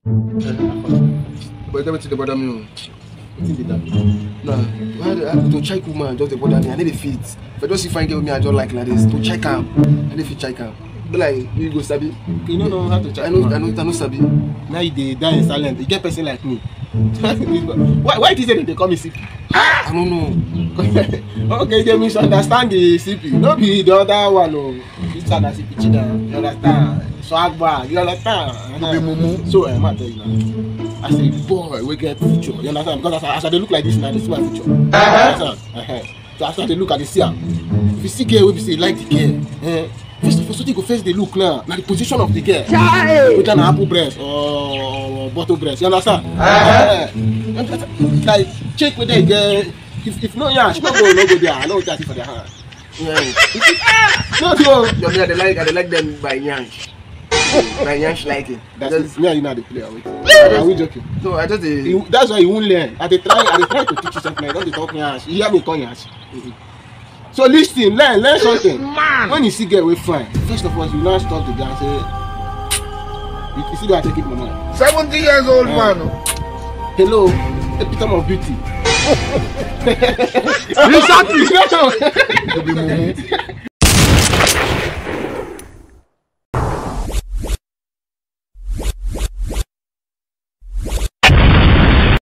But tell me to bother me. What did that? Nah, I have to check woman just the bother me. I need a fit. If I don't see fine girl with me, I don't like this. To check am. I need to check am. But like, you go sabi. You don't know how to check. I know sabi. Now you die in silence. You get person like me. Why is it that they call me CP? I don't know. Okay, they misunderstand the CP. No be the other one. Oh, this one is CP Chida. You understand? Swag bag. You understand? So I'm tell you now. I say, boy, we get future. You understand? Because as they look like this now, this is my future. You understand? So after they look at the see, if you see girl, we say like the girl. First of all, so you go face the look now. Now the position of the girl. Whether an apple breast or bottle breast. You understand? Like check with the girl. If no yash, no go there. I know what that's for their hand. No, I like them by yansh. By yansh like it. That's me. You know the player. Are we joking? No, I just that's why you won't learn. I try to teach you something. I don't talk yash. You hear me call yash. So listen, learn something. Man. When you see girl we fine, first of all you learn stop the guy and say, you see that I take it my mind. 70 years old man. Hello, epitome of beauty. Exactly.